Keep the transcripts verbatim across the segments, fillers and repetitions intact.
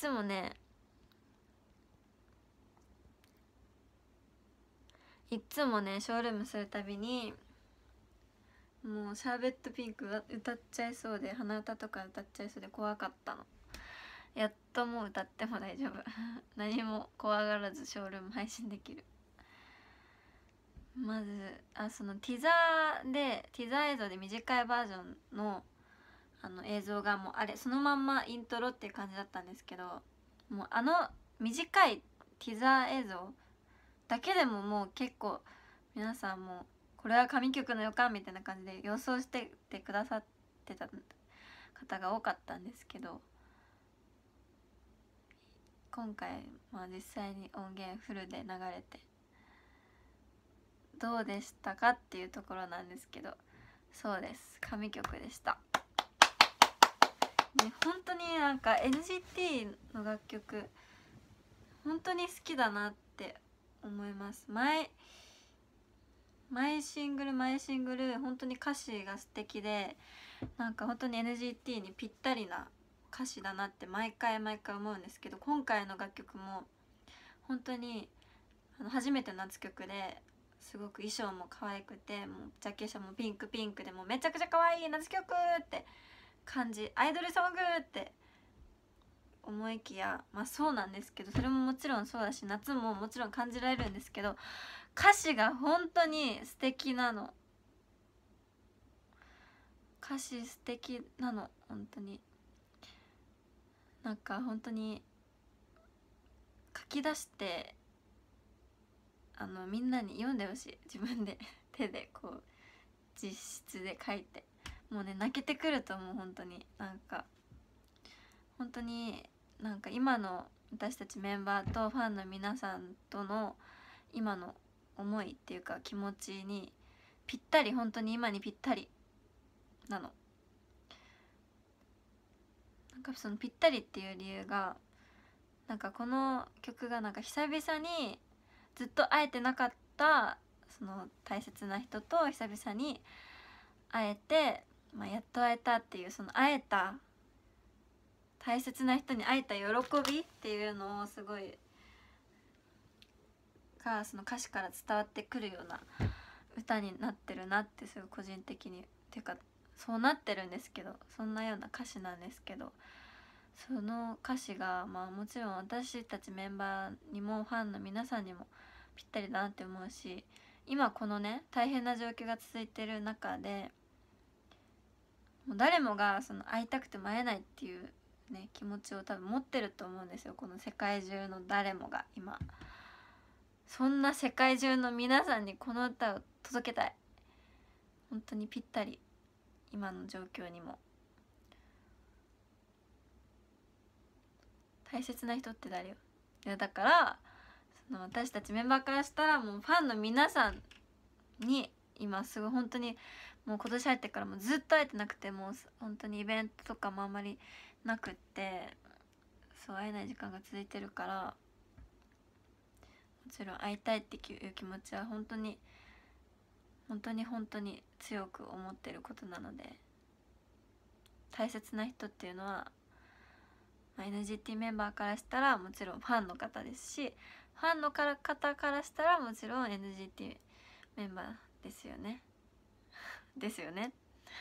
つもねいっつもねショールームするたびにもうシャーベットピンク歌っちゃいそうで、鼻歌とか歌っちゃいそうで怖かったの。やっともう歌っても大丈夫何も怖がらずショールーム配信できる。まずあそのティザーでティザー映像で短いバージョンのあの映像がもうあれそのまんまイントロっていう感じだったんですけど、もうあの短いティザー映像だけでももう結構皆さんもこれは神曲の予感みたいな感じで予想しててくださってた方が多かったんですけど、今回、まあ、実際に音源フルで流れてどうでしたかっていうところなんですけど、そうです神曲でした。ね、本当になんか エヌジーティー の楽曲本当に好きだなって思います。前毎シングル毎シングル本当に歌詞が素敵で、なんか本当に エヌジーティー にぴったりな歌詞だなって毎回毎回思うんですけど、今回の楽曲も本当にあの初めての夏曲ですごく衣装も可愛くて、もうジャケ写もピンクピンクでもうめちゃくちゃ可愛い夏曲って感じ、アイドルソングって思いきや、まあそうなんですけど、それももちろんそうだし夏ももちろん感じられるんですけど、歌詞が本当に素敵なの。歌詞素敵なの本当に。なんか本当に書き出してあのみんなに読んでほしい。自分で手でこう実質で書いて、もうね泣けてくると思う。本当になんか本当になんか今の私たちメンバーとファンの皆さんとの今の思いっていうか気持ちにぴったり、本当に今にぴったりなの。なんかそのぴったりっていう理由が、なんかこの曲がなんか久々にずっと会えてなかったその大切な人と久々に会えて、まあ、やっと会えたっていう、その会えた大切な人に会えた喜びっていうのをすごいがその歌詞から伝わってくるような歌になってるなってすごい個人的に、っていうかそうなってるんですけど、そんなような歌詞なんですけど、その歌詞がまあもちろん私たちメンバーにもファンの皆さんにもぴったりだなって思うし、今このね大変な状況が続いてる中でもう誰もがその会いたくても会えないっていうね気持ちを多分持ってると思うんですよ、この世界中の誰もが今。そんな世界中の皆さんにこの歌を届けたい。本当にぴったり今の状況にも。大切な人って誰よ。いやだからその私たちメンバーからしたらもうファンの皆さんに今すぐ本当にもう今年入ってからもずっと会えてなくて、もう本当にイベントとかもあんまりなくって、そう会えない時間が続いてるから、もちろん会いたいっていう気持ちは本当に本当に本当に強く思ってることなので、大切な人っていうのは、まあ、エヌジーティー メンバーからしたらもちろんファンの方ですし、ファンの方からしたらもちろん エヌジーティー メンバーですよねですよね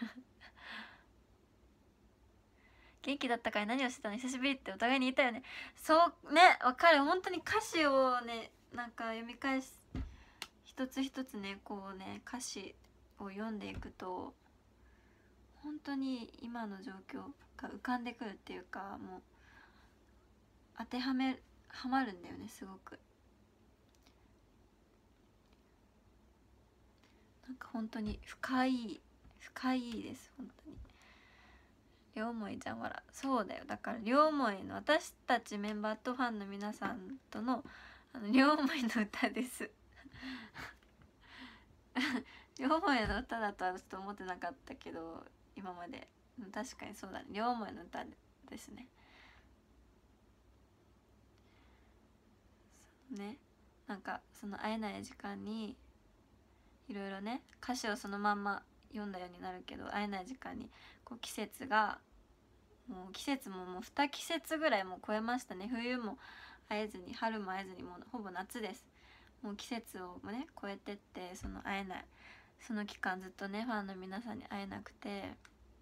元気だったかい、何をしてたの、久しぶりってお互いに言ったよね。そうね、わかる。本当に歌詞をねなんか読み返す一つ一つねこうね歌詞を読んでいくと本当に今の状況が浮かんでくるっていうか、もう当てはめはまるんだよねすごく。なんか本当に深い深いです本当に。両思いじゃんわら。そうだよ、だから両思いの私たちメンバーとファンの皆さんとのあの両思いの歌です両思いの歌だとはちょっと思ってなかったけど今まで。確かにそうだね、両思いの歌ですね。ね、なんかその会えない時間にいろいろね歌詞をそのまんま読んだようになるけど、会えない時間にこう季節がもう季節ももうに季節ぐらいもう超えましたね。冬も会えずに春も会えずにもうほぼ夏です。もう季節をね超えてって、その会えない、その期間ずっとねファンの皆さんに会えなくて、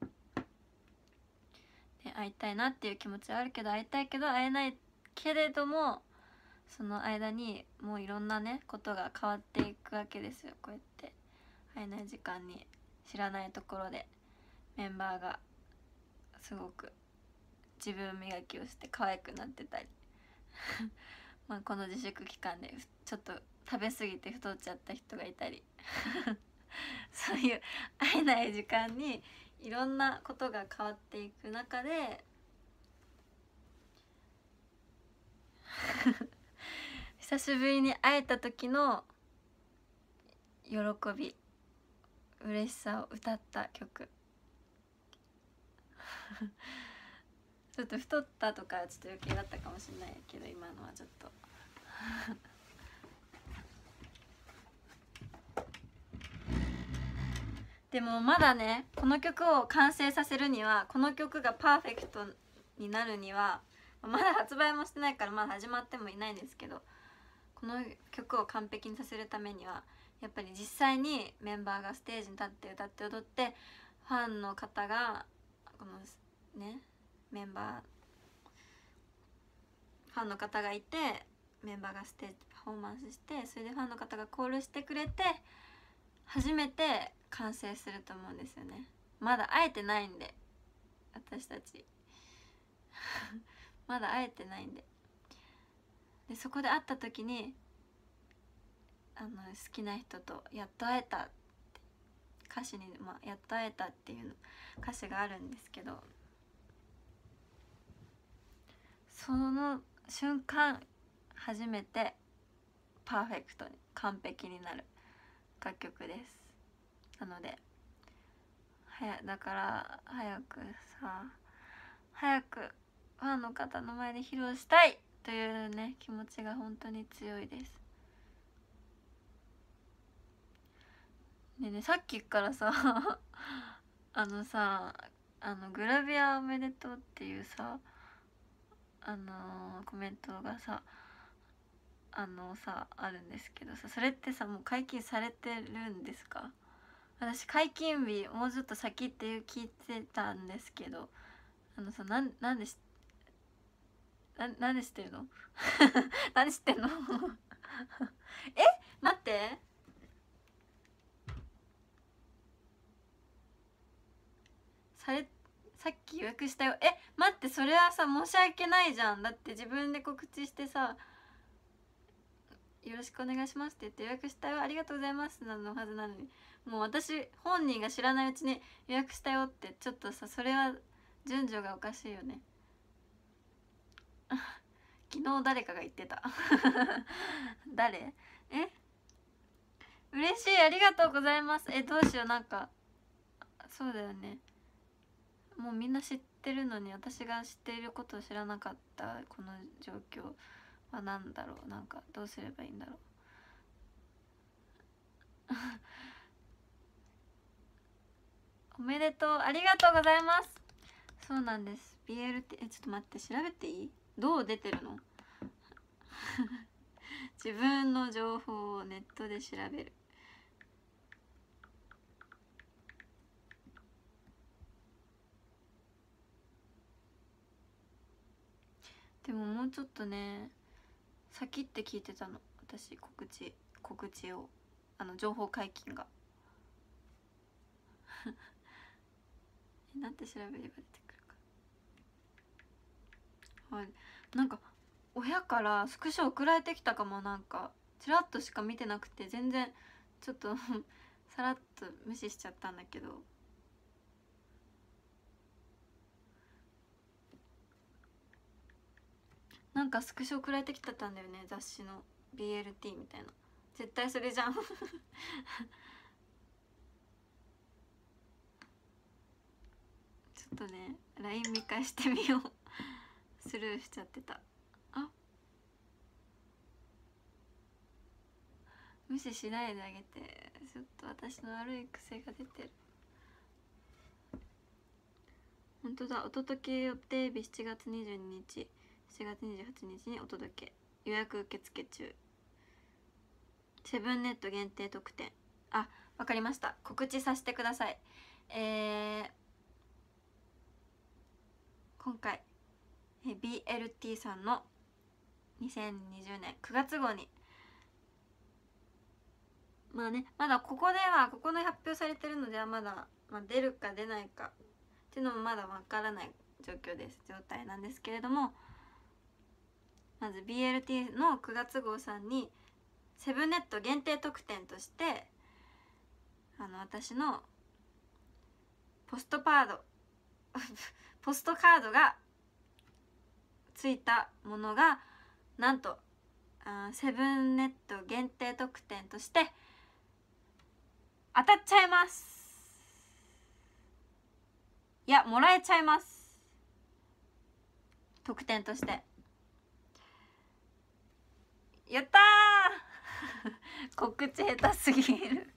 で会いたいなっていう気持ちはあるけど、会いたいけど会えないけれども、その間にもういろんなねことが変わっていくわけですよ。こうやって会えない時間に知らないところでメンバーがすごく自分磨きをして可愛くなってたりまあこの自粛期間でちょっと食べ過ぎて太っちゃった人がいたりそういう会えない時間にいろんなことが変わっていく中で久しぶりに会えた時の喜び、嬉しさを歌った曲ちょっと太ったとかちょっと余計だったかもしれないけど、今のはちょっとでもまだね、この曲を完成させるには、この曲がパーフェクトになるには、まだ発売もしてないからまだ始まってもいないんですけど、この曲を完璧にさせるためにはやっぱり実際にメンバーがステージに立って歌って踊って、ファンの方がこのねメンバーファンの方がいて、メンバーがステージパフォーマンスして、それでファンの方がコールしてくれて初めて完成すると思うんですよね。まだ会えてないんで、私たちまだ会えてないんで、でそこで会った時にあの好きな人とやっと会えたって歌詞に、まあ、やっと会えたっていう歌詞があるんですけど、その瞬間初めてパーフェクトに完璧になる楽曲です。なのではやだから早くさ早くファンの方の前で披露したいというね気持ちが本当に強いです。でね、さっきからさあのさあのグラビアおめでとうっていうさあのー、コメントがさあのさあるんですけどさ、それってさもう解禁されてるんですか？私解禁日もうちょっと先っていう聞いてたんですけど、あのさなんなんでしななんで知ってるのなんで知ってんのえ待って、されさっき予約したよ。え待って、それはさ申し訳ないじゃん。だって自分で告知してさよろしくお願いしますって言って予約したよありがとうございますなのはずなのに、もう私本人が知らないうちに予約したよって、ちょっとさそれは順序がおかしいよね昨日誰かが言ってた誰？え嬉しい、ありがとうございます。えどうしよう、なんかそうだよね、もうみんな知ってるのに私が知っていることを知らなかったこの状況は何だろう、なんかどうすればいいんだろうおめでとう、ありがとうございます。そうなんです、 ビーエル ってえちょっと待って調べていい？どう出てるの自分の情報をネットで調べる。でももうちょっとね先って聞いてたの私、告知告知をあの情報解禁がえなんて調べれば出てくるか。はい、なんか親からスクショ送られてきたかも。なんかちらっとしか見てなくて全然ちょっとさらっと無視しちゃったんだけど、なんかスクショ送られてきてたんだよね、雑誌の ビーエルティー みたいな。絶対それじゃんちょっとね ライン 見返してみようスルーしちゃってた。あ無視しないであげて、ちょっと私の悪い癖が出てる。 本当だ。お届け予定日しちがつにじゅうににち、しちがつにじゅうはちにちにお届け、予約受付中。セブンネット限定特典。あ、わかりました。告知させてください。えー、今回 ビーエルティー さんのにせんにじゅうねんくがつ号に、まあね、まだここではここで発表されてるのではまだ、まあ、出るか出ないかっていうのもまだわからない状況です状態なんですけれども、まず ビーエルティー のくがつ号さんにセブンネット限定特典としてあの私のポストパードポストカードがついたものがなんとセブンネット限定特典として当たっちゃいます。いや、もらえちゃいます。特典としてやったー告知下手すぎる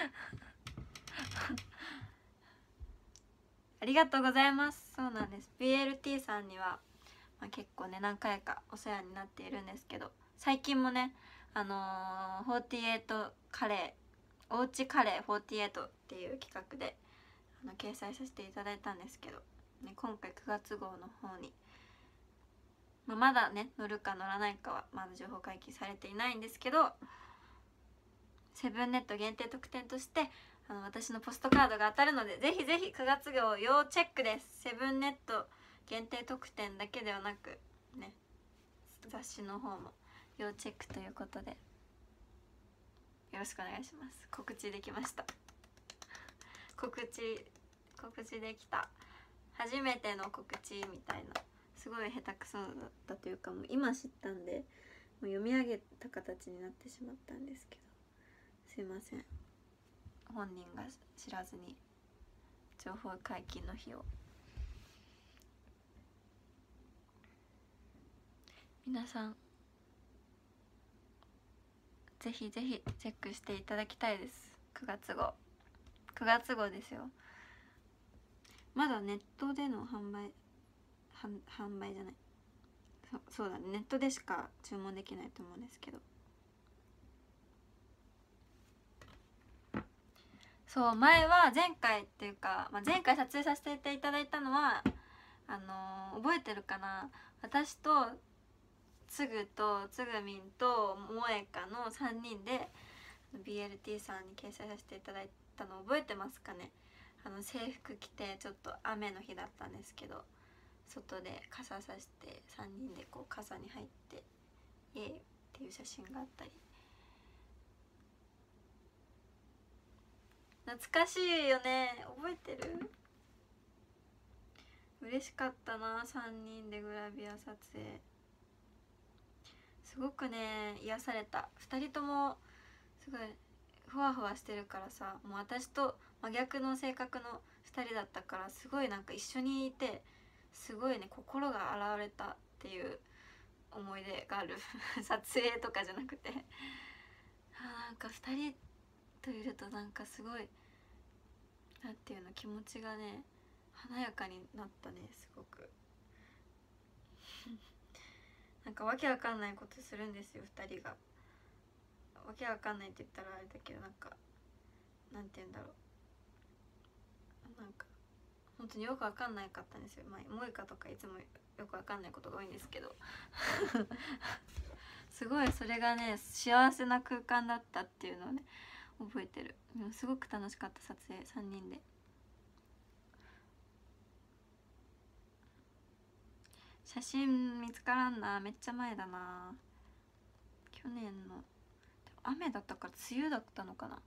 ありがとうございます。そうなんです。 ビーエルティー さんには、まあ、結構ね何回かお世話になっているんですけど、最近もねあのー、フォーティーエイトカレーおうちカレーフォーティーエイトっていう企画であの掲載させていただいたんですけど、ね、今回くがつ号の方に、まあ、まだね乗るか乗らないかはまだ情報解禁されていないんですけど、セブンネット限定特典としてあの私のポストカードが当たるので、ぜひぜひくがつ号要チェックです。セブンネット限定特典だけではなくね、雑誌の方も要チェックということでよろしくお願いします。告知できました告知告知できた。初めての告知みたいな、すごい下手くそだったというか、もう今知ったんでもう読み上げた形になってしまったんですけど、すいません、本人が知らずに情報解禁の日を。皆さんぜひぜひチェックしていただきたいです。くがつ号くがつ号ですよ。まだネットでの販売販売じゃないそそうだね、ネットでしか注文できないと思うんですけど、そう前は前回っていうか、まあ、前回撮影させていただいたのはあのー、覚えてるかな、私とつぐとつぐみんともえかのさんにんで ビーエルティー さんに掲載させていただいたの覚えてますかね。あの制服着てちょっと雨の日だったんですけど、外で傘さしてさんにんでこう傘に入ってイエーイっていう写真があったり、懐かしいよね。覚えてる？嬉しかったな、さんにんでグラビア撮影。すごくね癒された。ふたりともすごいふわふわしてるからさ、もう私と真逆の性格のふたりだったから、すごいなんか一緒にいてすごいね心が洗われたっていう思い出がある撮影とかじゃなくてあ、なんかふたりといるとなんかすごいなんていうの、気持ちがね華やかになったね。すごくなんかわけわかんないことするんですよふたりが。わけわかんないって言ったらあれだけど、なんかなんて言うんだろう、なんか本当によくわかんないかったんですよ。まあ萌歌とかいつもよくわかんないことが多いんですけどすごいそれがね幸せな空間だったっていうのをね覚えてる。でもすごく楽しかった撮影さんにんで。写真見つからんな、めっちゃ前だな。去年の雨だったから梅雨だったのかな。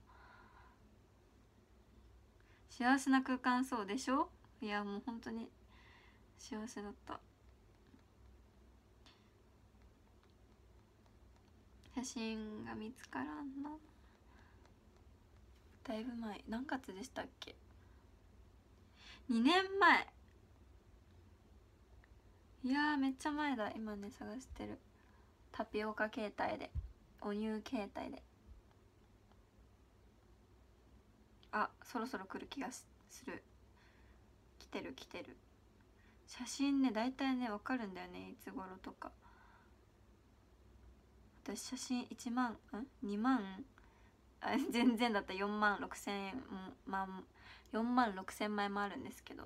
幸せな空間、そうでしょ。いやもう本当に幸せだった。写真が見つからんな。だいぶ前、何月でしたっけ。にねんまえ。いやーめっちゃ前だ。今ね探してる。タピオカ携帯で、お乳携帯で。あ、そろそろ来る気がする。来てる来てる。 写真ね大体ね分かるんだよね、いつ頃とか。私写真いちまんんにまん、あ全然だったらよんまんろくせんえん万よんまんろくせんまいもあるんですけど、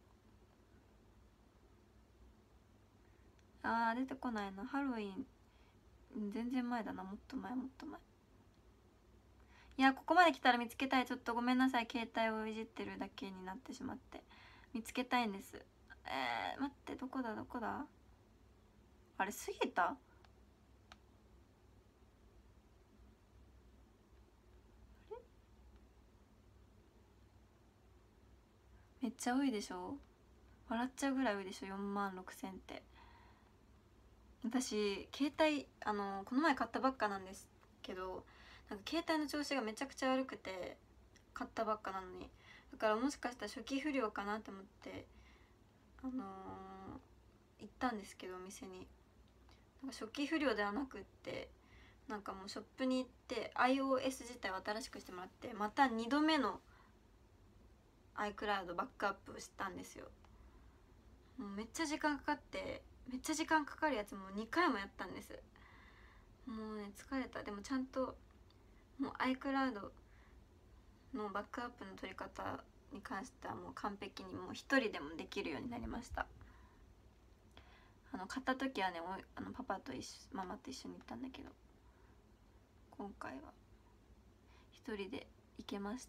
あー出てこないな。ハロウィン全然前だな、もっと前もっと前。いやここまで来たら見つけたい。ちょっとごめんなさい、携帯をいじってるだけになってしまって。見つけたいんです。えー、待って、どこだどこだ、あれ過ぎた。めっちゃ多いでしょ、笑っちゃうぐらい多いでしょ、よんまんろくせんって。私携帯あのこの前買ったばっかなんですけど、なんか携帯の調子がめちゃくちゃ悪くて、買ったばっかなのに。だからもしかしたら初期不良かなと思ってあのー、行ったんですけど、お店に。なんか初期不良ではなくって、なんかもうショップに行って iOS 自体を新しくしてもらって、またにどめの iCloud バックアップしたんですよ。もうめっちゃ時間かかって、めっちゃ時間かかるやつもにかいもやったんです。もうね疲れた。でもちゃんともう iCloud のバックアップの取り方に関してはもう完璧にもう一人でもできるようになりました。あの買った時はね、あのパパと一緒ママと一緒に行ったんだけど、今回は一人で行けました。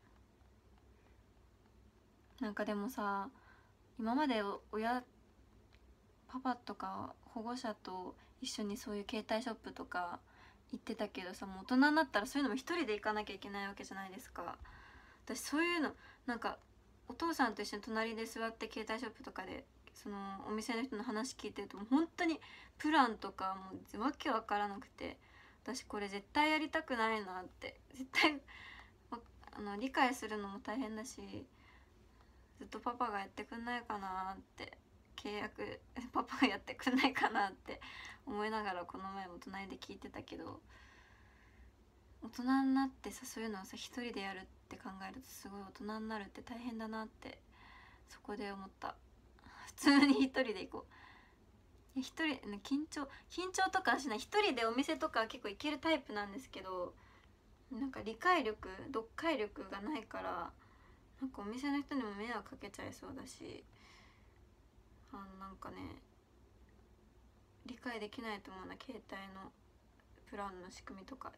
なんかでもさ、今まで親パパとか保護者と一緒にそういう携帯ショップとか行ってたけどさ、もう大人になったらそういうのも一人で行かなきゃいけないわけじゃないですか。私そういうのなんかお父さんと一緒に隣で座って携帯ショップとかでそのお店の人の話聞いてると、もう本当にプランとかもうわけわからなくて、私これ絶対やりたくないなって、絶対あの理解するのも大変だし、ずっとパパがやってくんないかなって、契約パパがやってくんないかなって思いながらこの前も隣で聞いてたけど、大人になってさそういうのをさ一人でやるって考えるとすごい大人になるって大変だなってそこで思った。普通に一人で行こう。一人緊張緊張とかしない。一人でお店とか結構行けるタイプなんですけど、なんか理解力読解力がないから、なんかお店の人にも迷惑かけちゃいそうだし、あなんかね理解できないと思うな、携帯のプランの仕組みとか。だ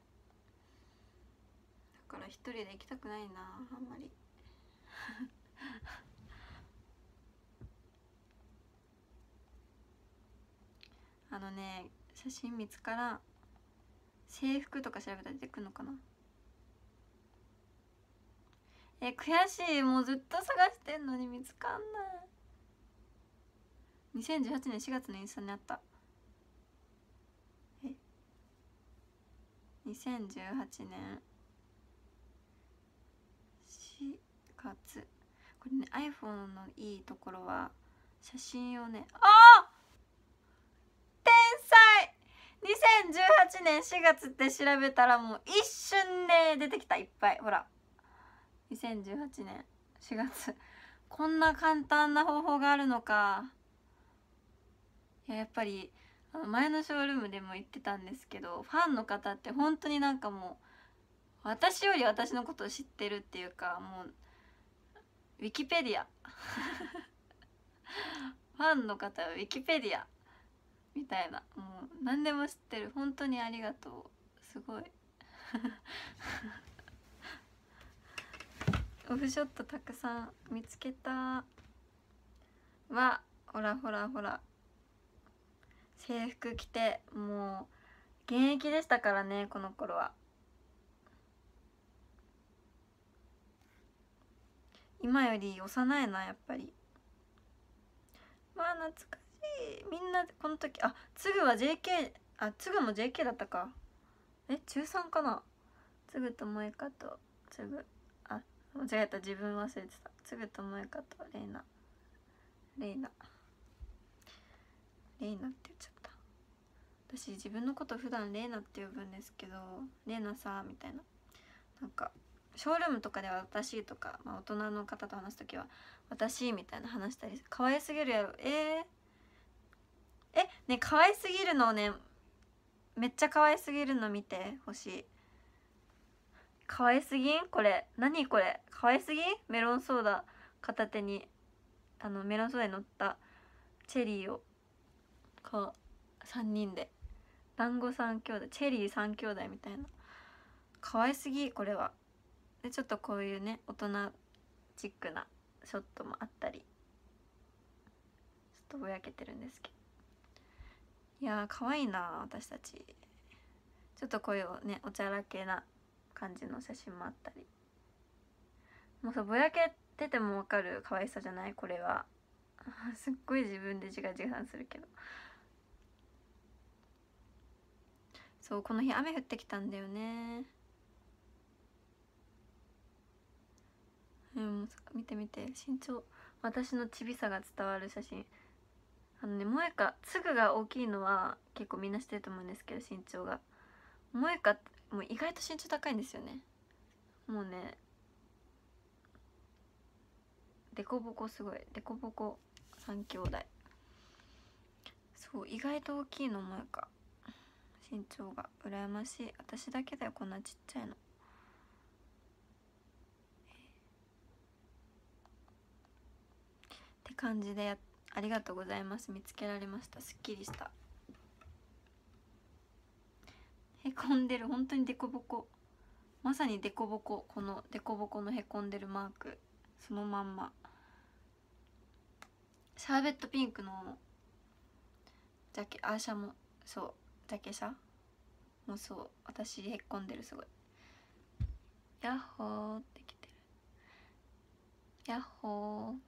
から一人で行きたくないな、あんまりあのね写真見つからん。制服とか調べたら出てくるのかな。え悔しい、もうずっと探してんのに見つかんない。にせんじゅうはちねんしがつのインスタにあった。えにせんじゅうはちねんしがつ、これね iPhone のいいところは写真をね、ああ天才、にせんじゅうはちねんしがつって調べたらもう一瞬で出てきた、いっぱい。ほらにせんじゅうはちねんしがつ、こんな簡単な方法があるのか。いややっぱりあの前のショールームでも言ってたんですけど、ファンの方って本当になんかもう私より私のことを知ってるっていうか、もうウィキペディアファンの方はウィキペディアみたいな、もう何でも知ってる。本当にありがとう、すごいオフショットたくさん見つけたわ。ほらほらほら、制服着てもう現役でしたからね、この頃は。今より幼いなやっぱり。まあ懐かしい。みんなこの時、あつぐは ジェーケー、 あつぐも ジェーケー だったか。え中さんかな。つぐと萌香とつぐ、あ間違えた、自分忘れてた。つぐと萌香とレイナレイナレイナって言っちゃった。私自分のこと普段レイナって呼ぶんですけど、レイナさみたいな、なんかショールームとかでは私とか、まあ、大人の方と話す時は私みたいな話したり、可愛すぎるやろ。えー、えね、可愛すぎるのをね、めっちゃ可愛すぎるの見てほしい。可愛すぎんこれ。何これ、可愛すぎん。メロンソーダ片手に、あのメロンソーダに乗ったチェリーをこうさんにんで、団子三兄弟、チェリー三兄弟みたいな。可愛すぎこれは。でちょっとこういうね大人チックなショットもあったり、ちょっとぼやけてるんですけど、いやー可愛いな私たち。ちょっとこういうねおちゃらけな感じの写真もあったり、もうさぼやけてても分かる可愛さじゃないこれは。すっごい自分で自画自賛するけど、そうこの日雨降ってきたんだよね。うん、見て見て、身長、私のちびさが伝わる写真。あのね、萌香粒が大きいのは結構みんな知ってると思うんですけど、身長が萌香もう意外と身長高いんですよね。もうねデコボコ、すごいデコボコ三兄弟。そう意外と大きいの萌香、身長が羨ましい。私だけだよこんなちっちゃいの。って感じでやありがとうございます。見つけられました。すっきりした。へこんでる、本当にデコボコ、まさにデコボコ。このデコボコのへこんでるマークそのまんま。シャーベットピンクのジャケアーシャもそう、ジャケシャもそう、私へっこんでるすごい。ヤッホーってきてる。ヤッホー。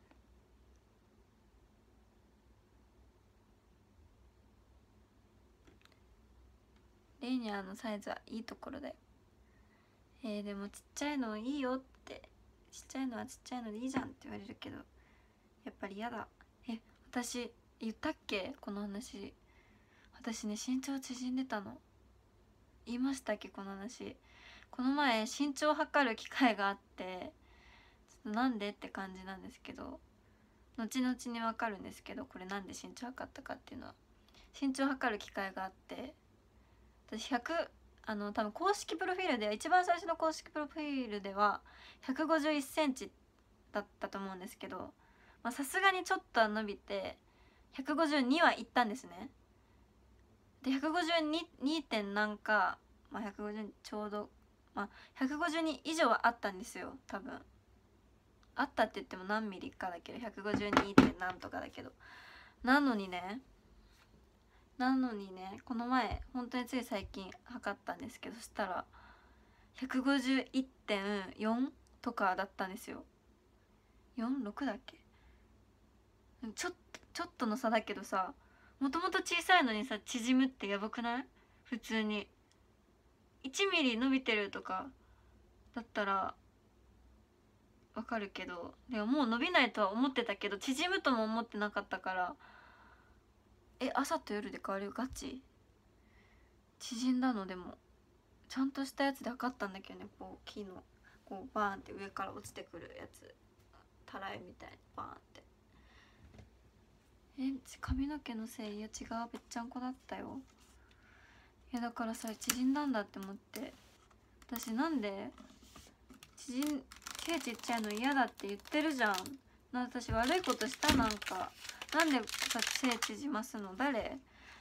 レイニャーのサイズはいいところだよ。えー、でもちっちゃいのいいよって、ちっちゃいのはちっちゃいのでいいじゃんって言われるけど、やっぱり嫌だ。え、私言ったっけこの話。私ね身長縮んでたの。言いましたっけこの話。この前身長測る機会があって、ちょっとなんでって感じなんですけど、後々に分かるんですけど、これなんで身長測ったかっていうのは、身長測る機会があって、私ひゃく、あの多分公式プロフィールでは、一番最初の公式プロフィールではひゃくごじゅういっセンチだったと思うんですけど、さすがにちょっとは伸びてひゃくごじゅうにはいったんですね。でひゃくごじゅうに に. 点なんか、まあ、ひゃくごじゅうちょうど、まあ、ひゃくごじゅうに以上はあったんですよ多分。あったって言っても何ミリかだけど、ひゃくごじゅうに. 点なんとかだけど、なのにねなのにねこの前本当につい最近測ったんですけど、そしたら ひゃくごじゅういってんよん とかだったんですよ。よんじゅうろくだっけ。ちょっとちょっとの差だけどさ、もともと小さいのにさ縮むってやばくない？普通にいちミリ伸びてるとかだったらわかるけど、でももう伸びないとは思ってたけど縮むとも思ってなかったから、え朝と夜で変わるよガチ？縮んだの。でもちゃんとしたやつで測ったんだけどね、こう木のこうバーンって上から落ちてくるやつ、たらいみたいにバーンって。え髪の毛のせい？いや違う、ぺっちゃんこだったよ。いやだからさ縮んだんだって思って、私なんで縮ん毛ちっちゃいの嫌だって言ってるじゃん。な私悪いことした？なんかなんでさ背縮ますの？誰？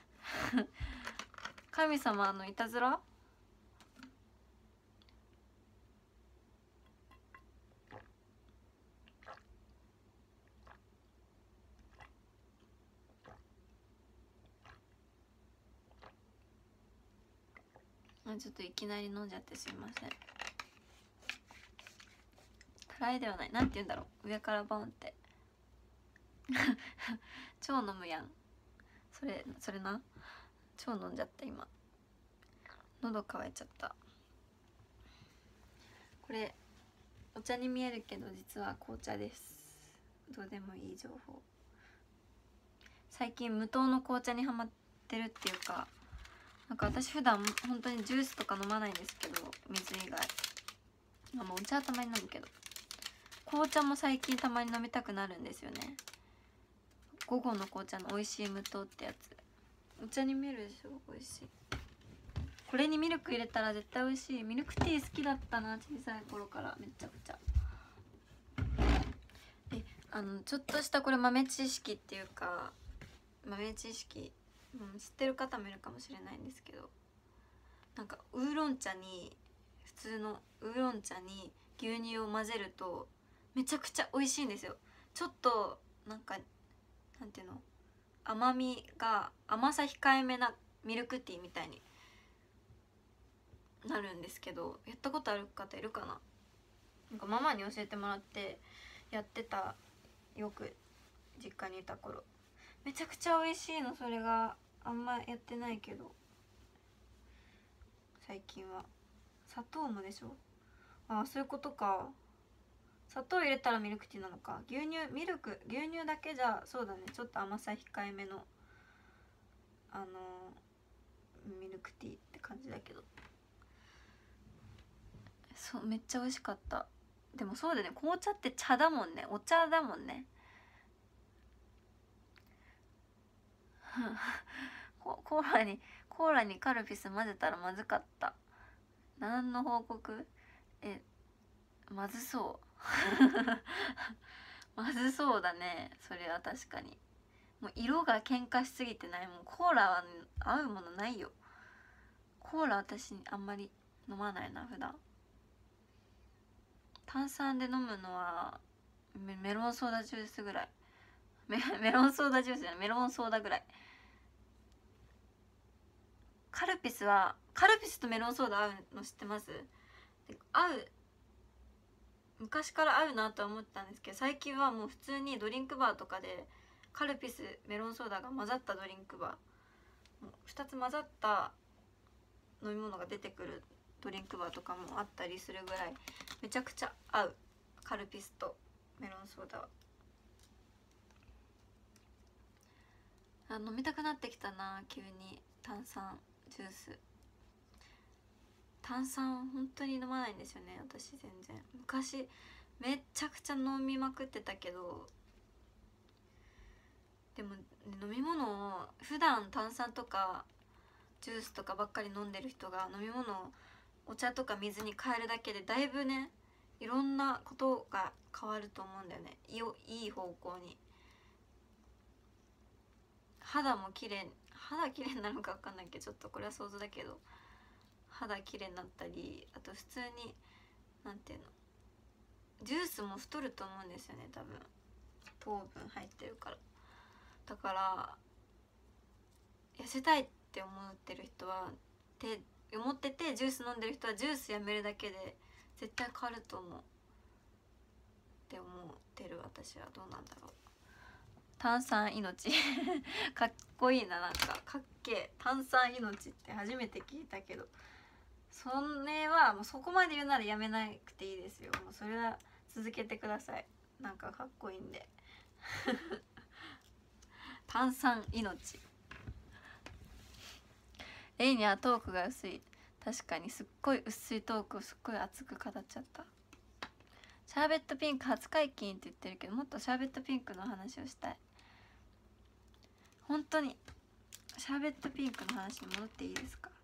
神様のいたずら？ちょっといきなり飲んじゃってすいません。たらいではない、なんて言うんだろう、上からボンって超飲むやん。それそれな、超飲んじゃった今。喉乾いちゃった。これお茶に見えるけど実は紅茶です。どうでもいい情報。最近無糖の紅茶にハマってるっていうか、なんか私普段本当にジュースとか飲まないんですけど、水以外まあもうお茶はたまに飲むけど、紅茶も最近たまに飲みたくなるんですよね。午後の紅茶の美味しい無糖ってやつ、お茶に見えるでしょ、美味しい。これにミルク入れたら絶対美味しい。ミルクティー好きだったな、小さい頃からめちゃくちゃ。えあのちょっとしたこれ豆知識っていうか、豆知識、うん、知ってる方もいるかもしれないんですけど、なんかウーロン茶に普通のウーロン茶に牛乳を混ぜるとめちゃくちゃ美味しいんですよ。ちょっとなんかなんていうの、甘みが甘さ控えめなミルクティーみたいになるんですけど、やったことある方いるかな。なんかママに教えてもらってやってた、よく実家にいた頃。めちゃくちゃ美味しいの。それがあんまやってないけど最近は。砂糖もでしょ。ああそういうことか。砂糖入れたらミルクティーなのか。牛乳ミルク牛乳だけじゃ、そうだね、ちょっと甘さ控えめのあのー、ミルクティーって感じだけど、そうめっちゃ美味しかった。でもそうだね、紅茶って茶だもんね、お茶だもんねココーラにコーラにカルピス混ぜたらまずかった。何の報告？えまずそうまずそうだね、それは確かに。もう色が喧嘩しすぎてない？もうコーラは合うものないよ。コーラ私あんまり飲まないな普段。炭酸で飲むのは メ, メロンソーダジュースぐらい。 メ, メロンソーダジュースじゃない、メロンソーダぐらい。カルピスはカルピスとメロンソーダ合うの知ってます？合う、昔から合うなとは思ってたんですけど、最近はもう普通にドリンクバーとかでカルピスメロンソーダが混ざったドリンクバー、ふたつ混ざった飲み物が出てくるドリンクバーとかもあったりするぐらいめちゃくちゃ合う、カルピスとメロンソーダは。あ飲みたくなってきたな急に。炭酸ジュース、炭酸本当に飲まないんですよね私全然。昔めっちゃくちゃ飲みまくってたけど、でも、ね、飲み物を普段炭酸とかジュースとかばっかり飲んでる人が飲み物をお茶とか水に変えるだけでだいぶね、いろんなことが変わると思うんだよね、いい方向に。肌も綺麗、肌綺麗になるのか分かんないけど、ちょっとこれは想像だけど肌綺麗になったり、あと普通になんていうの、ジュースも太ると思うんですよね多分、糖分入ってるから。だから痩せたいって思ってる人はって思ってて、ジュース飲んでる人はジュースやめるだけで絶対変わると思うって思ってる私は。どうなんだろう。炭酸命かっこいいな、なんかかっけえ。炭酸命って初めて聞いたけど、それはもうそこまで言うならやめなくていいですよ。もうそれは続けてください、なんかかっこいいんで炭酸命。レイにはトークが薄い。確かにすっごい薄いトークをすっごい熱く語っちゃった。シャーベットピンク初解禁って言ってるけど、もっとシャーベットピンクの話をしたい。本当にシャーベットピンクの話に戻っていいですか。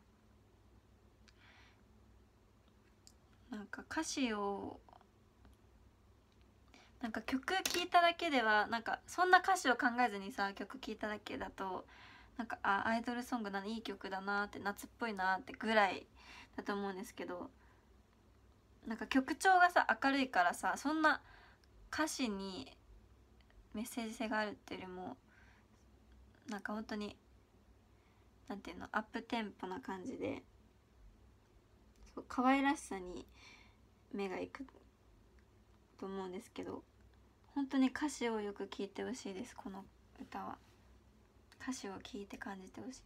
なんか歌詞をなんか曲聴いただけでは、なんかそんな歌詞を考えずにさ曲聴いただけだとなんかあアイドルソングなのいい曲だなって、夏っぽいなってぐらいだと思うんですけど、なんか曲調がさ明るいからさ、そんな歌詞にメッセージ性があるっていうよりもなんか本当になんていうの、アップテンポな感じで、そう可愛らしさに目がいくと思うんですけど、本当に歌詞をよく聴いてほしいです。この歌は歌詞を聴いて感じてほしい。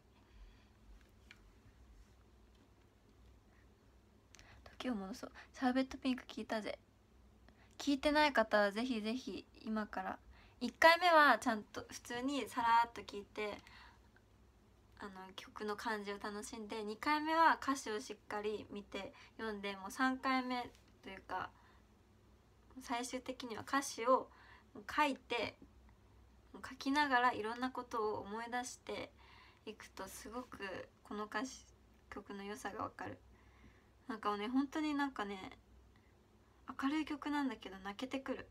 時を戻そう。シャーベットピンク聞いたぜ。聞いてない方はぜひぜひ今から、いっかいめはちゃんと普通にさらっと聞いてあの曲の感じを楽しんで、にかいめは歌詞をしっかり見て読んで、もうさんかいめというか最終的には歌詞を書いて書きながらいろんなことを思い出していくとすごくこの歌詞曲の良さがわかる。なんかね本当になんかね明るい曲なんだけど泣けてくる。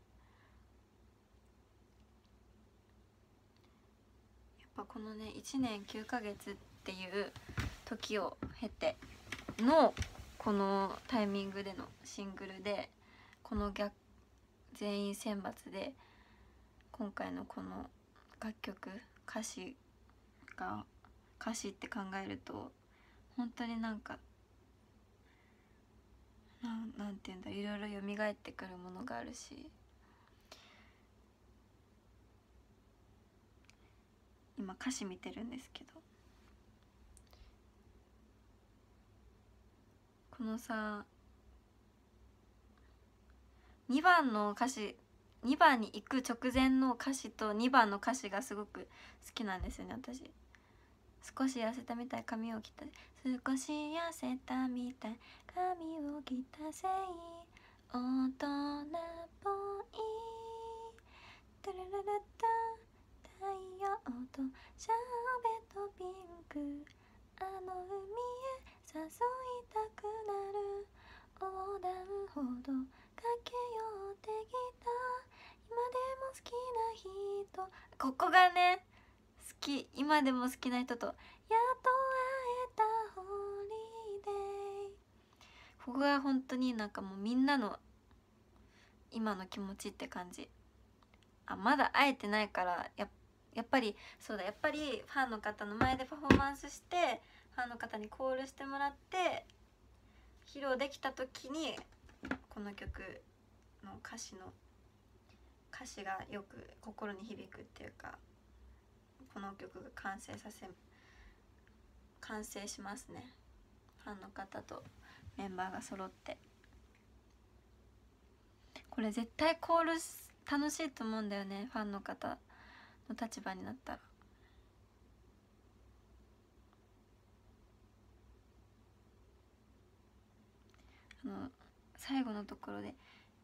やっぱこのねいちねんきゅうかげつっていう時を経てのこのタイミングでのシングルでこの逆全員選抜で今回のこの楽曲歌詞が歌詞って考えると本当になんかなんなんていうんだいろいろ蘇ってくるものがあるし、今歌詞見てるんですけどこのさにばんの歌詞にばんに行く直前の歌詞とにばんの歌詞がすごく好きなんですよね私。少し痩せたみたい髪を切った少し痩せたみたい髪を切ったせい大人っぽいトゥルルルッタ太陽とシャーベットピンクあの海へ誘いたくなる横断歩道駆け寄ってきた今でも好きな人ここがね好き今でも好きな人とやっと会えたホリデーここが本当になんかもうみんなの今の気持ちって感じ。あまだ会えてないからややっぱりそうだやっぱりファンの方の前でパフォーマンスしてファンの方にコールしてもらって披露できた時にこの曲の歌詞の歌詞がよく心に響くっていうかこの曲が完成させ完成しますね。ファンの方とメンバーが揃ってこれ絶対コール楽しいと思うんだよねファンの方の立場になったら。あの最後のところで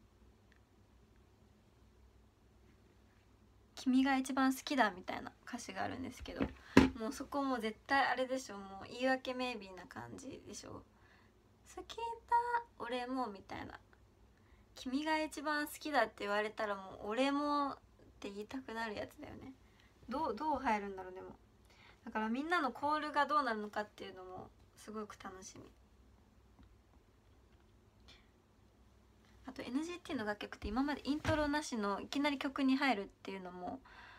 「君が一番好きだ」みたいな歌詞があるんですけどもうそこも絶対あれでしょもう言い訳メイビーな感じでしょ好きだ俺もみたいな君が一番好きだって言われたらもう俺もって言いたくなるやつだよね。どうどう入るんだろうでもだからみんなのコールがどうなるのかっていうのもすごく楽しみ。あと エヌジーティー の楽曲って今までイントロなしのいきなり曲に入るっていうのも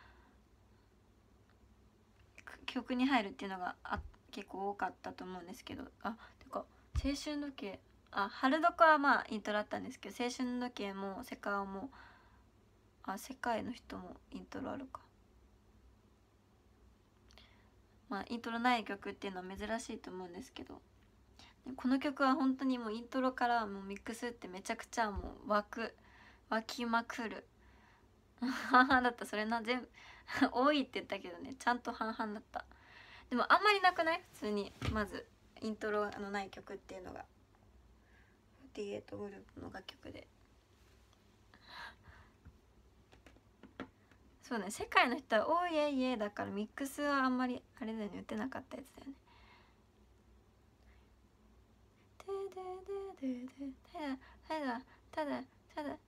曲に入るっていうのがあ結構多かったと思うんですけどあてか青春時計あ春どこはまあイントロあったんですけど青春時計もセカオもあ世界の人もイントロあるかまあイントロない曲っていうのは珍しいと思うんですけどこの曲は本当にもうイントロからもうミックスってめちゃくちゃもう湧く湧きまくる半々だったそれな全部多いって言ったけどねちゃんと半々だった。でもあんまりなくない普通にまずイントロのない曲っていうのがよんじゅうはちグループの楽曲でそうね世界の人は「おーいえいえ」だからミックスはあんまりあれだよね言ってなかったやつだよね。ただただただただ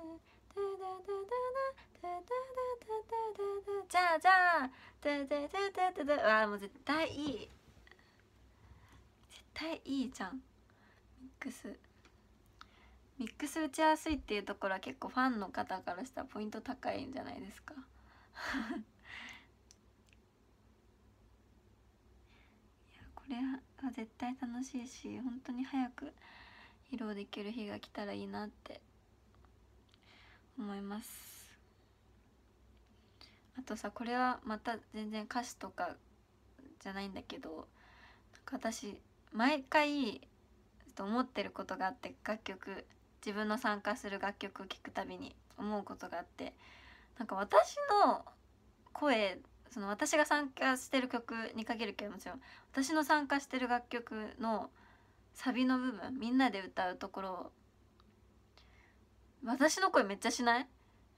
じゃあじゃあああもう絶対いい絶対いいじゃんミックスミックス打ちやすいっていうところは結構ファンの方からしたらポイント高いんじゃないですかいやこれは絶対楽しいし本当に早く披露できる日が来たらいいなって思います。あとさこれはまた全然歌詞とかじゃないんだけどなんか私毎回思ってることがあって楽曲自分の参加する楽曲を聴くたびに思うことがあってなんか私の声その私が参加してる曲に限るけどもちろん私の参加してる楽曲のサビの部分みんなで歌うところ私の声めっちゃしない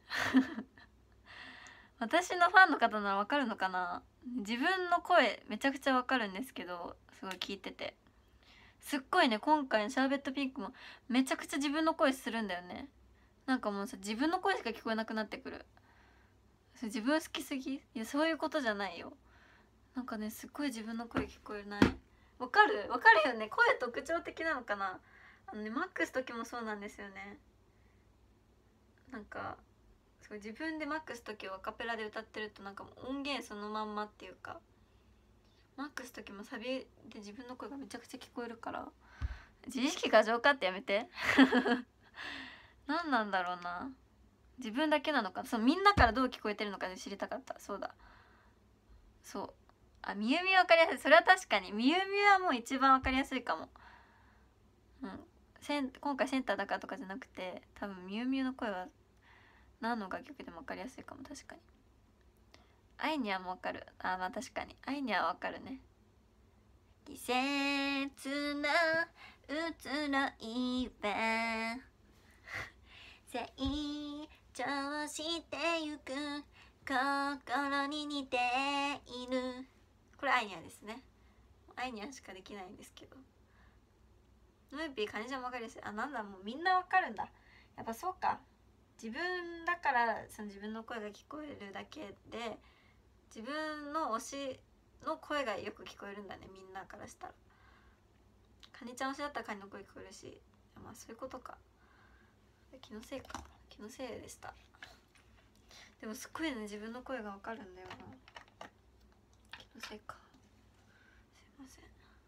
私のファンの方ならわかるのかな。自分の声めちゃくちゃわかるんですけど、すごい聞いててすっごいね。今回のシャーベットピンクもめちゃくちゃ自分の声するんだよね。なんかもうさ、自分の声しか聞こえなくなってくる。それ自分好きすぎ。いやそういうことじゃないよ。なんかね、すっごい自分の声聞こえない。わかるわかるよね。声特徴的なのかな。あのね、マックス時もそうなんですよね。なんかすごい自分でマックス時をアカペラで歌ってるとなんか音源そのまんまっていうか、マックス時もサビで自分の声がめちゃくちゃ聞こえるから、自意識過剰かってやめて何なんだろうな。自分だけなのか、そうみんなからどう聞こえてるのかで知りたかった。そうだ、そう、あ、みゆみゆ分かりやすい。それは確かにみゆみゆはもう一番分かりやすいかも。うん、セン今回センターだからとかじゃなくて、多分みゆみゆの声は何の楽曲でも分かりやすいかも。確かにアイニャも分かる。あ、まあ確かにアイニャは分かるね。季節の移ろいは成長してゆく心に似ている。これアイニャですね。アイニャしかできないんですけど、ノイピーカニちゃんも分かりやすい。あ、なんだ、もうみんな分かるんだ。やっぱそうか、自分だからその自分の声が聞こえるだけで、自分の推しの声がよく聞こえるんだね、みんなからしたら。カニちゃん推しだったらカニの声聞こえるし、まあそういうことか。気のせいか、気のせいでした。でもすっごいね、自分の声が分かるんだよな。気のせいか、すいません。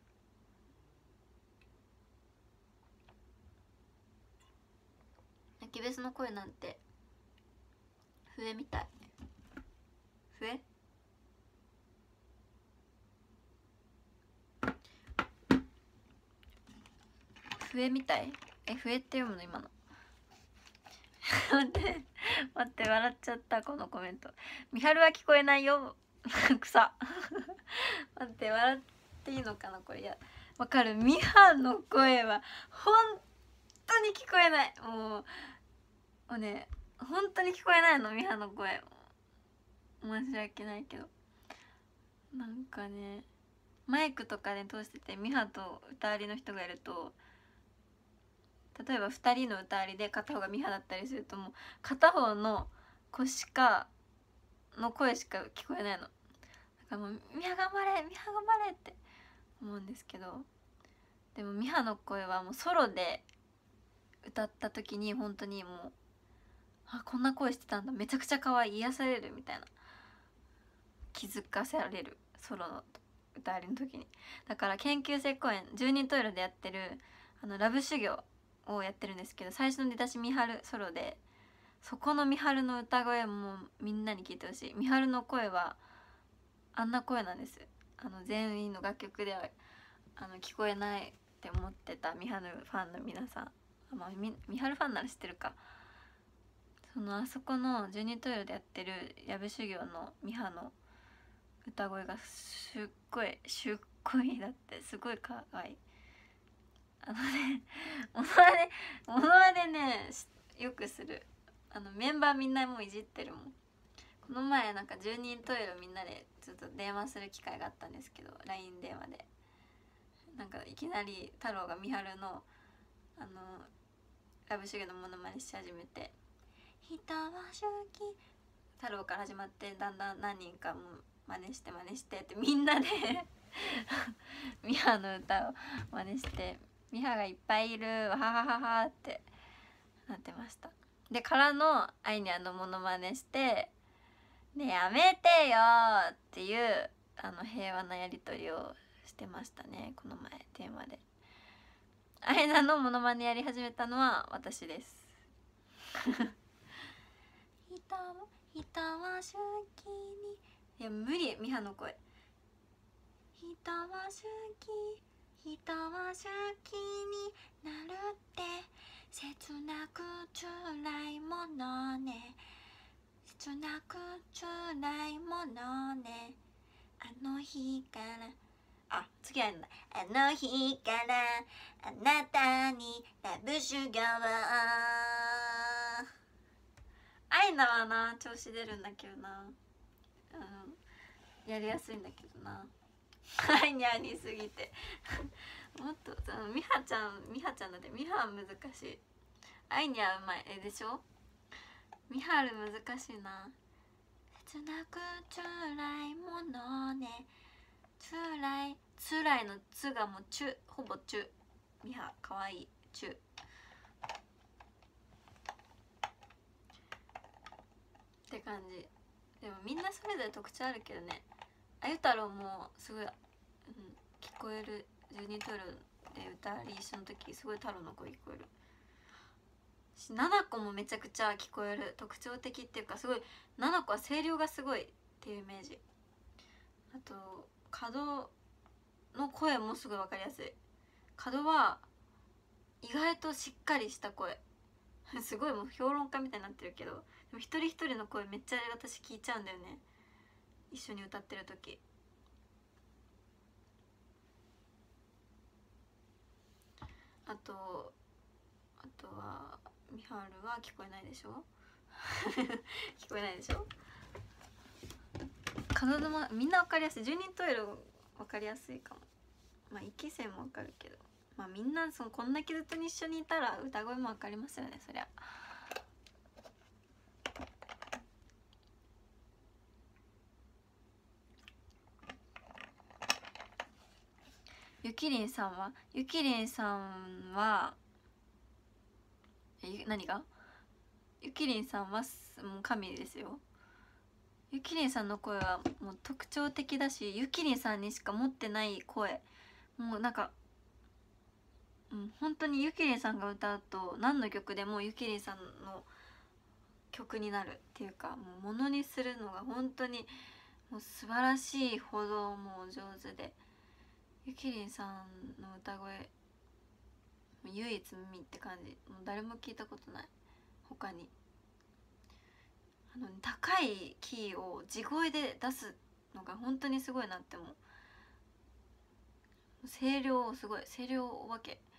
泣きベスの声なんて笛みたい。笛笛みたい。え、笛って読むの今の待って待って、笑っちゃった。このコメント、みはるは聞こえないよ草待って、笑っていいのかなこれ。いや、わかる。みはの声は本当に聞こえない。もうもうね、本当に聞こえないの、みはの声。申し訳ないけど、なんかね、マイクとかで通しててミハと歌ありの人がいると、例えばふたりの歌ありで片方がミハだったりすると、もう片方の腰かの声しか聞こえないの。だからもう「ミハ頑張れミハ頑張れ」って思うんですけど、でもミハの声はもうソロで歌った時に本当にもう、あ、こんな声してたんだ、めちゃくちゃ可愛い、癒されるみたいな、気づかせられる、ソロの歌ありの時に。だから研究生公演じゅうにんトイレでやってるあのラブ修行をやってるんですけど、最初の出だしみはるソロで、そこのみはるの歌声もみんなに聞いてほしい。みはるの声はあんな声なんです。あの全員の楽曲ではあの聞こえないって思ってたみはるファンの皆さん、あ、まあ、みみはるファンなら知ってるか。そのあそこのじゅうにんトイレでやってるやぶ修行のみはの歌声がすっごいすっごい、だってすごい可愛い。あのね、モノマネモノマネねよくする。あのメンバーみんなもういじってるもん。この前なんかじゅうにんトイレをみんなでちょっと電話する機会があったんですけど、 ライン 電話でなんかいきなり太郎がみはるのあのラブ修行のモノマネし始めて、人は周期太郎から始まって、だんだん何人かも真似して真似してってみんなでミハの歌を真似して、ミハがいっぱいいるわははははってなってました。でからのアイニャのモノマネして「ねえやめてよ」っていうあの平和なやり取りをしてましたね、この前電話で。アイナのモノマネやり始めたのは私です人は人は周期に、いや無理、ミハの声。人は周期人は周期になるって切なく辛いものね、切なく辛いものね、あの日から、あ、次はあの日からあなたにラブ修行をアイナはな調子出るんだけどな、あのやりやすいんだけどなアイニャにすぎてもっとミハちゃんミハちゃんだってミハは難しい、アイニャうまいえでしょ、ミハル難しいな。切なく辛いものね、辛い辛いのつがもうチュほぼチュ、ミハかわいいチュって感じ。でもみんなそれぞれ特徴あるけどね、あゆ太郎もすごい、うん、聞こえる、じゅうにトイレで歌り一緒の時すごい太郎の声聞こえるし、ななこもめちゃくちゃ聞こえる、特徴的っていうかすごい、ななこは声量がすごいっていうイメージ。あと角の声もすごい分かりやすい、角は意外としっかりした声すごいもう評論家みたいになってるけど、でも一人一人の声めっちゃ私聞いちゃうんだよね、一緒に歌ってる時。あとあとはミハルは聞こえないでしょ聞こえないでしょ。角度もみんな分かりやすい、じゅうにんトイレ分かりやすいかも。まあいっき生も分かるけど、まあみんなそのこんだけずっと一緒にいたら歌声も分かりますよね、そりゃ。ゆきりんさんはゆきりんさんはえ何がゆきりんさんはもう神ですよ。ゆきりんさんの声はもう特徴的だし、ゆきりんさんにしか持ってない声、もうなんか、うん、本当にゆきりんさんが歌うと何の曲でもゆきりんさんの曲になるっていうか、もうものにするのが本当にもう素晴らしいほどもう上手で、ゆきりんさんの歌声唯一無二って感じ、もう誰も聞いたことない他に。あの高いキーを地声で出すのが本当にすごいなって思う。声量すごい、声量お化け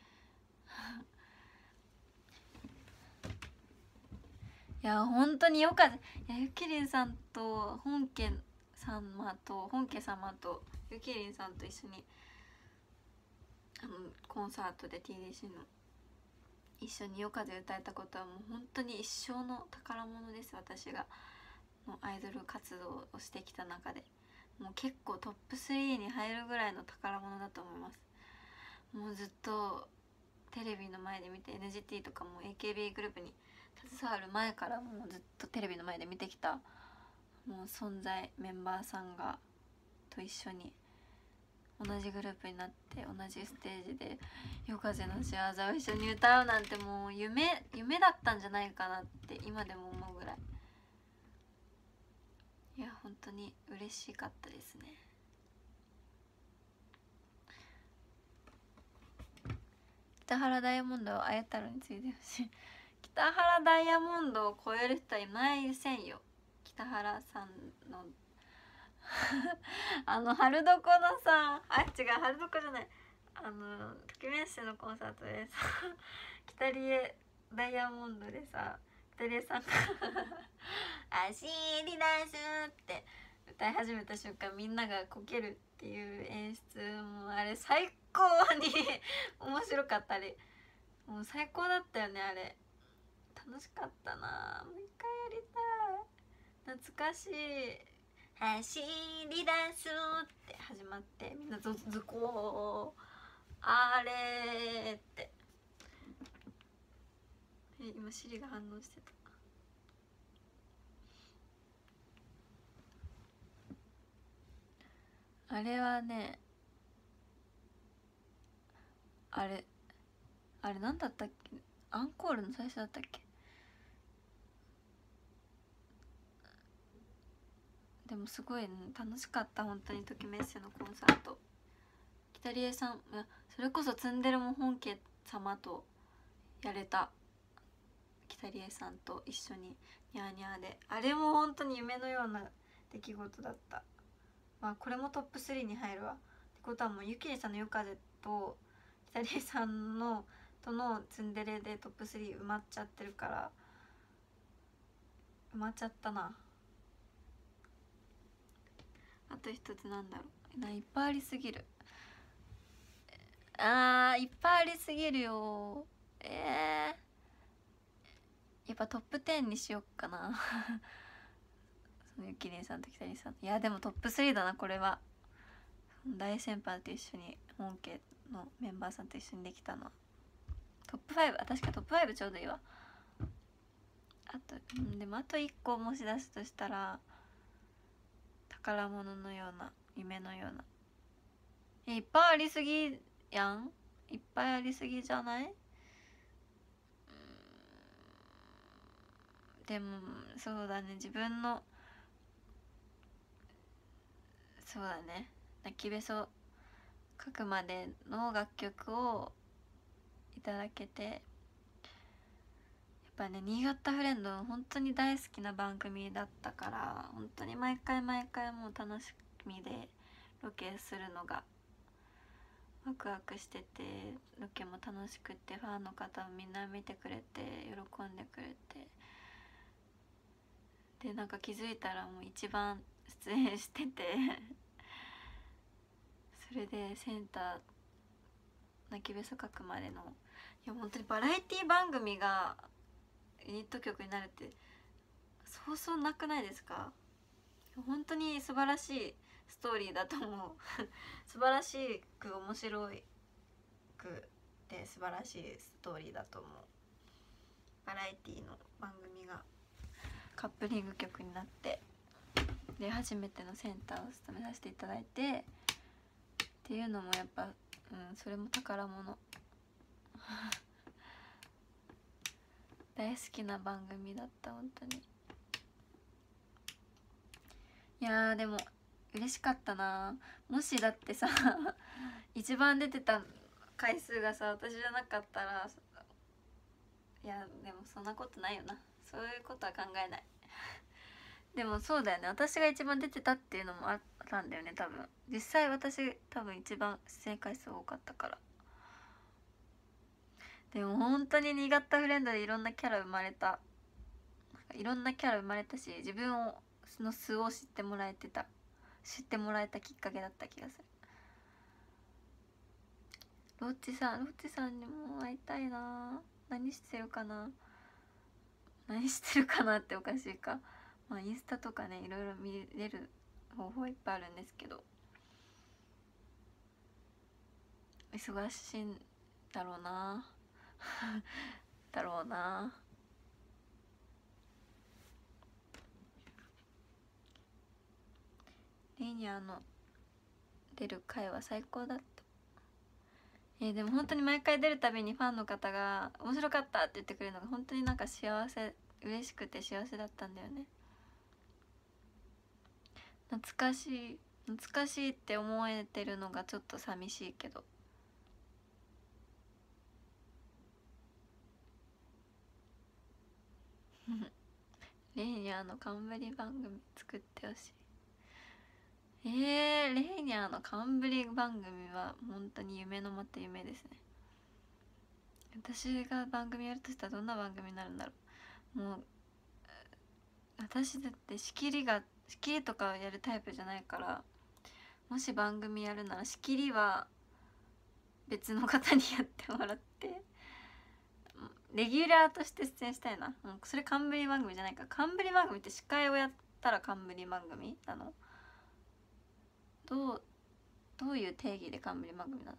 いや本当によかった。いやゆきりんさんと本家様と本家様とゆきりんさんと一緒にあのコンサートで ティーディーシー の一緒に夜風歌えたことはもう本当に一生の宝物です。私がもうアイドル活動をしてきた中でもう結構トップスリーに入るぐらいの宝物だと思います。もうずっとテレビの前で見て エヌジーティー とかも エーケービー グループに携わる前からもうずっとテレビの前で見てきたもう存在、メンバーさんがと一緒に同じグループになって同じステージで夜風の仕業を一緒に歌うなんてもう夢夢だったんじゃないかなって今でも思うぐらい、いや本当に嬉しかったですね。北原ダイヤモンドをあや太郎についてほしい北原ダイヤモンドを超える人はいないせんよ。北原さんのあの春どこのさ、あ違う春どこじゃない、あのときめっしのコンサートでさ北リエダイヤモンドでさ北リエさんが「走り出す」って歌い始めた瞬間みんながこけるっていう演出もあれ最高に面白かったり、もう最高だったよねあれ。楽しかったな、もう一回やりたい、懐かしい。走り出すって始まってみんなずずこーあれってえ今シリが反応してた。あれはねあれあれなんだったっけ、アンコールの最初だったっけ。でもすごい、ね、楽しかった本当にときめっしのコンサート。北リエさんそれこそツンデレも本家様とやれた、北リエさんと一緒にニャーニャーで、あれも本当に夢のような出来事だった。まあこれもトップスリーに入るわってことはもうゆきりさんの夜風と北リエさんのとのツンデレでトップスリー埋まっちゃってるから、 埋まっちゃったな。あと一つなんだろうな、いっぱいありすぎる。あーいっぱいありすぎるよ。えー、やっぱトップテンにしよっかなそのゆきりんさんと北谷さん、いやでもトップスリーだなこれは。大先輩と一緒に本家のメンバーさんと一緒にできたのはトップファイブ。確かトップファイブちょうどいいわ。あと、うん、でもあといっこもし出すとしたら宝物のような夢のような。えいっぱいありすぎやん。いっぱいありすぎじゃない？でもそうだね、自分のそうだね、泣きべそ書くまでの楽曲をいただけて、やっぱね新潟フレンド本当に大好きな番組だったから、本当に毎回毎回もう楽しみでロケするのがワクワクしてて、ロケも楽しくて、ファンの方もみんな見てくれて喜んでくれて、でなんか気づいたらもう一番出演しててそれでセンター泣きべそ書くまでの、いや本当にバラエティ番組がユニット曲になるってそうそうなくないですか？本当に素晴らしいストーリーだと思う素晴らしく面白くて素晴らしいストーリーだと思う。バラエティの番組がカップリング曲になって、で初めてのセンターを務めさせていただいてっていうのもやっぱ、うん、それも宝物大好きな番組だった本当に。いやーでも嬉しかったな。もしだってさ一番出てた回数がさ私じゃなかったら、いやでもそんなことないよな、そういうことは考えないでもそうだよね、私が一番出てたっていうのもあったんだよね多分。実際私多分一番出演回数多かったから。でも本当に新潟フレンドでいろんなキャラ生まれた、いろんなキャラ生まれたし、自分をその素を知ってもらえてた知ってもらえたきっかけだった気がする。ロッチさんロッチさんにも会いたいな。何してるかな、何してるかなっておかしいか、まあインスタとかねいろいろ見れる方法いっぱいあるんですけど、忙しいんだろうなだろうな。レイニャーの出る回は最高だった。えー、でも本当に毎回出るたびにファンの方が面白かったって言ってくれるのが本当になんか幸せ、嬉しくて幸せだったんだよね。懐かしい懐かしいって思えてるのがちょっと寂しいけどレイニャーの冠番組作ってほしい。えー、レイニャーの冠番組は本当に夢のまた夢ですね。私が番組やるとしたらどんな番組になるんだろう。もう私だって仕切りが仕切りとかやるタイプじゃないから、もし番組やるなら仕切りは別の方にやってもらってレギュラーとして出演したいな。うん、それ冠番組じゃないか。冠番組って司会をやったら冠番組なの？どうどういう定義で冠番組なの？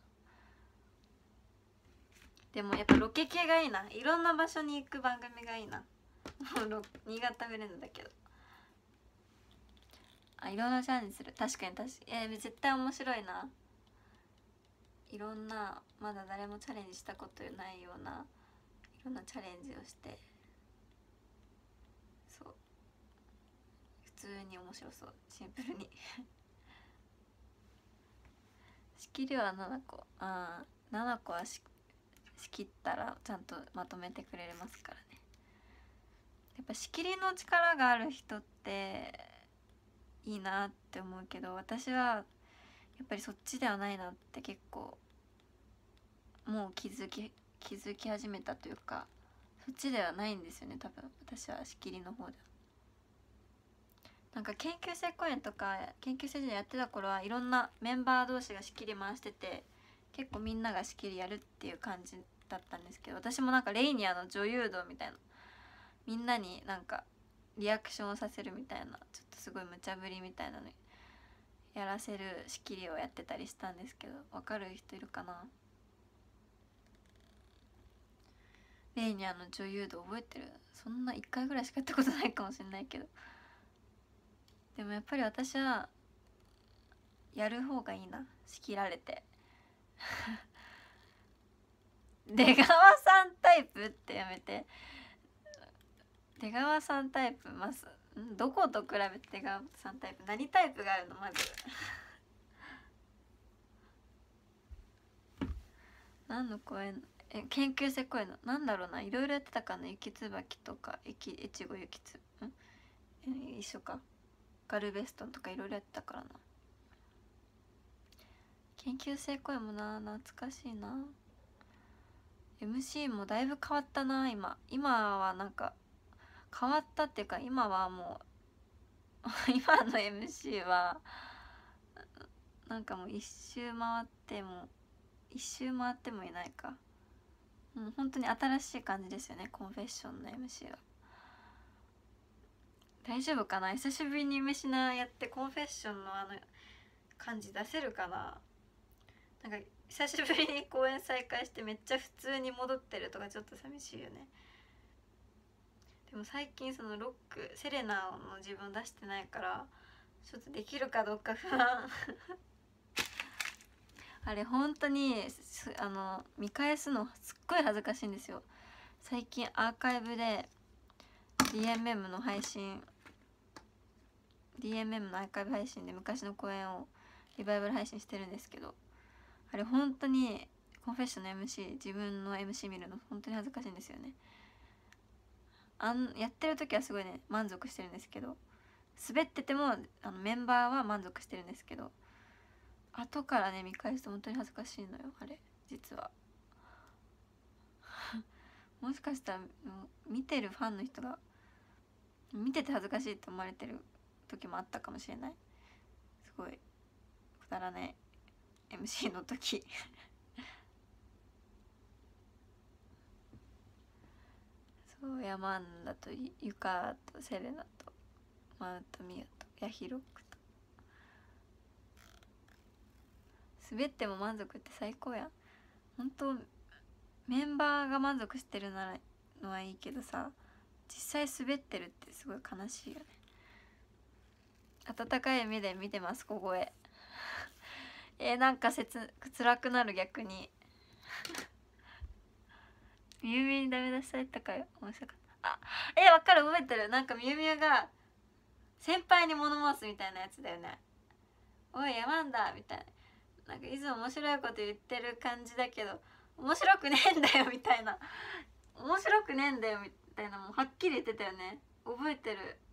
でもやっぱロケ系がいいな。いろんな場所に行く番組がいいな新潟フレンドだけど、あ、いろんなチャレンジする。確かに確かに、えー、絶対面白いな。いろんなまだ誰もチャレンジしたことないようないろんなチャレンジをして、そう普通に面白そう、シンプルに仕切りはななこ、ああななこはし仕切ったらちゃんとまとめてくれますからね。やっぱ仕切りの力がある人っていいなって思うけど、私はやっぱりそっちではないなって結構もう気づき気づき始めたというか、そっちではないんですよね多分私は仕切りの方では。 なんか研究生公演とか研究生時代やってた頃はいろんなメンバー同士が仕切り回してて、結構みんなが仕切りやるっていう感じだったんですけど、私もなんかレイニアの女優道みたいな、みんなになんかリアクションをさせるみたいな、ちょっとすごい無茶ぶりみたいなのやらせる仕切りをやってたりしたんですけど、わかる人いるかな。レイニアの女優道覚えてる？そんないっかいぐらいしかやったことないかもしれないけど、でもやっぱり私はやる方がいいな、仕切られて出川さんタイプってやめて。出川さんタイプますどこと比べて出川さんタイプ何タイプがあるのまず何の公演？え研究生公演のなんだろうな、いろいろやってたかな。雪椿とか越後雪つんえ一緒か、ガルベストンとかいろいろやってたからな。研究生公演もな懐かしいな。 エムシー もだいぶ変わったな。今今はなんか変わったっていうか、今はもう今の エムシー はなんかもう一周回っても一周回ってもいないか、もう本当に新しい感じですよね、コンフェッションの エムシー は。大丈夫かな、久しぶりにメシナやってコンフェッションのあの感じ出せるかな。なんか久しぶりに公演再開してめっちゃ普通に戻ってるとかちょっと寂しいよね。でも最近そのロックセレナの自分出してないからちょっとできるかどうか不安あれ本当にあの見返すのすっごい恥ずかしいんですよ。最近アーカイブで ディーエムエム の配信 ディーエムエム のアーカイブ配信で昔の公演をリバイバル配信してるんですけど、あれ本当にコンフェッションの エムシー 自分の エムシー 見るの本当に恥ずかしいんですよね。あんやってる時はすごいね満足してるんですけど、滑っててもあのメンバーは満足してるんですけど、後からね見返すと本当に恥ずかしいのよあれ実はもしかしたら見てるファンの人が見てて恥ずかしいって思われてる時もあったかもしれない。すごいくだらない エムシー の時そうヤマンダとユカとセレナとマウントミアとヤヒロックと滑っても満足って最高やん。本当メンバーが満足してるならのはいいけどさ、実際滑ってるってすごい悲しいよね。温かい目で見てます小声えー、なんか切辛くなる逆にみゆみゆにダメ出しされたかよ面白かった。あえー、分かる覚えてる。なんかみゆみゆが先輩に物申すみたいなやつだよね。おい山んだみたいな、なんかいつも面白いこと言ってる感じだけど面白くねえんだよみたいな面白くねえんだよみたいなもうはっきり言ってたよね。覚えてる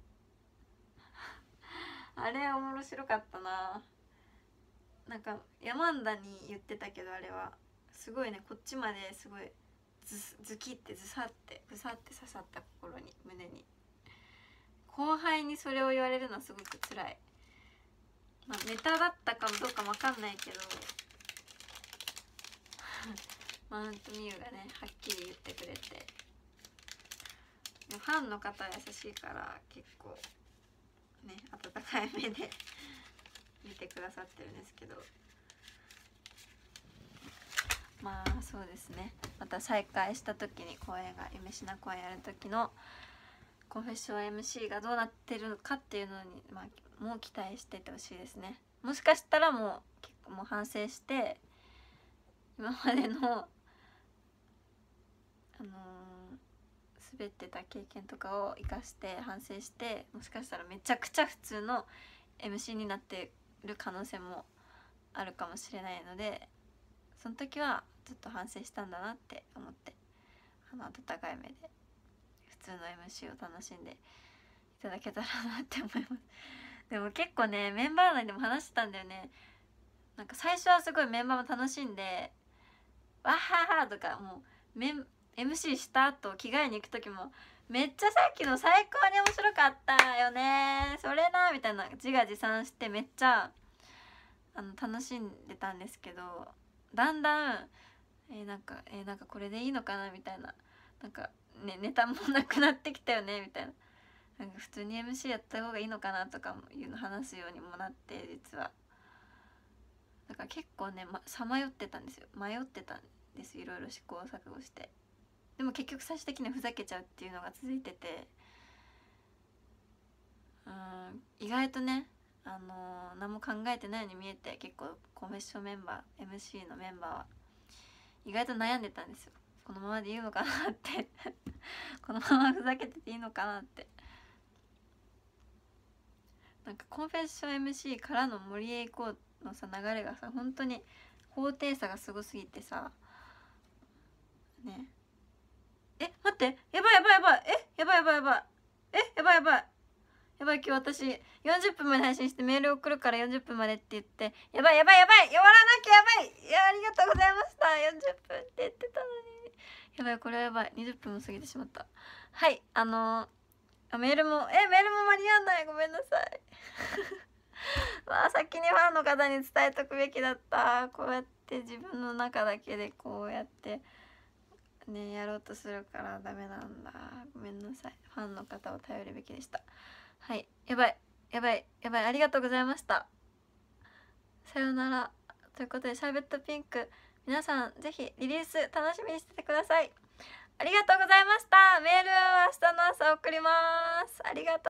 あれ面白かったな。なんか山んだに言ってたけど、あれはすごいねこっちまですごいズズキってズサってブサって刺さった心に胸に。後輩にそれを言われるのはすごく辛い。まあネタだったかもどうかも分かんないけどマウントミユがねはっきり言ってくれて、ファンの方は優しいから結構ね温かい目で見てくださってるんですけど、まあそうですね、また再開した時に公演が夢しな公演やる時のコンフェッション エムシー がどうなってるのかっていうのに、まあ、もう期待しててほしいですね。もしかしたらもう結構もう反省して今までのあのー、滑ってた経験とかを生かして反省して、もしかしたらめちゃくちゃ普通の エムシー になってる可能性もあるかもしれないので、その時はちょっと反省したんだなって思って、あの温かい目で普通の エムシー を楽しんでいただけたらなって思います。でも結構ねメンバー内でも話してたんだよね。なんか最初はすごいメンバーも楽しんでわははとかもうメン エムシー した後着替えに行く時もめっちゃさっきの最高に面白かったよねそれなみたいな自画自賛してめっちゃあの楽しんでたんですけど、だんだんえー、なんかえー、なんかこれでいいのかなみたいな、なんかねネタもなくなってきたよねみたいな、なんか普通に エムシー やった方がいいのかなとかいうの話すようにもなって、実はだから結構ねさまよってたんですよ、迷ってたんですいろいろ試行錯誤して。でも結局最終的にはふざけちゃうっていうのが続いてて、うん意外とねあのー、何も考えてないように見えて、結構コンフェッションメンバー エムシー のメンバーは意外と悩んでたんですよ。このままでいいのかなってこのままふざけてていいのかなって。なんかコンフェッション エムシー からの森へ行こうのさ流れがさ、本当に高低差がすごすぎてさねえ、待って、やばいやばいやばい、えやばいやばいやばい、えやばいやばいやばい、今日私よんじゅっぷんまで配信してメール送るからよんじゅっぷんまでって言って、やばいやばいやばい、終わらなきゃやばい、いやありがとうございました、よんじゅっぷんって言ってたのに、やばいこれはやばい、にじゅっぷんも過ぎてしまった。はい、あのー、メールもえメールも間に合わない、ごめんなさいまあ先にファンの方に伝えとくべきだった。こうやって自分の中だけでこうやってねやろうとするからダメなんだ、ごめんなさい。ファンの方を頼るべきでした。はい、やばいやばいやばい、ありがとうございました、さようなら。ということでシャーベットピンク皆さんぜひリリース楽しみにしててください。ありがとうございました。メールは明日の朝送ります。ありがとう。